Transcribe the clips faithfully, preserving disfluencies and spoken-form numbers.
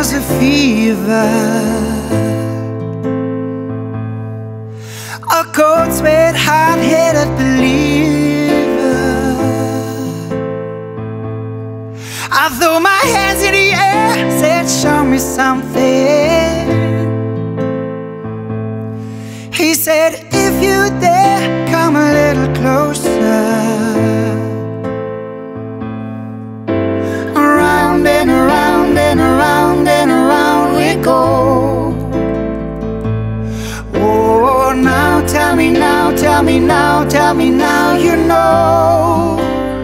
was a fever, a cold sweat, hot-headed believer. I threw my hands in the air, said show me something. He said if you dare, come a little closer. Around and around and around and around we go. Oh, now tell me now, tell me now, tell me now you know.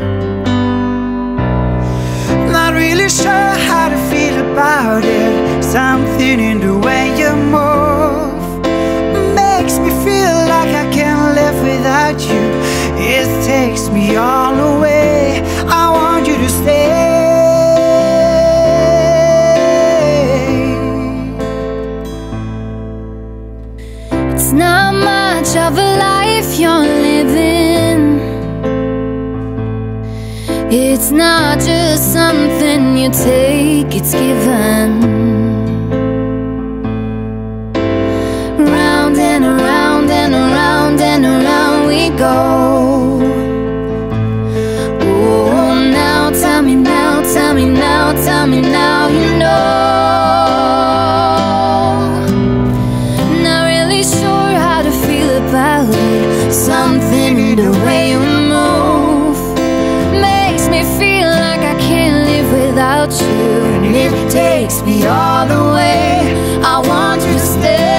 Not really sure how to feel about it. Something in the way you move makes me feel like I can't live without you. It takes me all away. I want you to stay. It's not much of a life you're living. It's not just something you take, it's given. Round and around and around and around we go. Oh, now tell me now, tell me now, tell me now you know. Not really sure how to feel about it. Something in the way you move makes me feel like I can't live without you. And it takes me all the way. I want you to stay.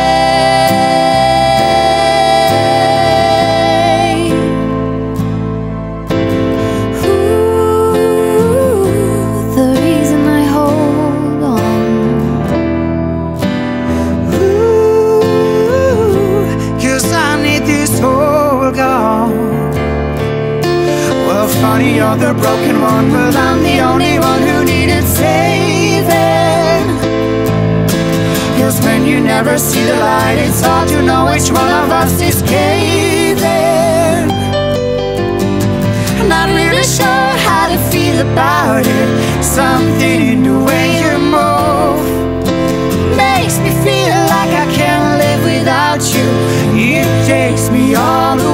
Funny, you're the broken one, but I'm the only one who needed saving. Cause when you never see the light, it's hard to know which one of us is caving. Not really sure how to feel about it. Something in the way you move makes me feel like I can't live without you. It takes me all the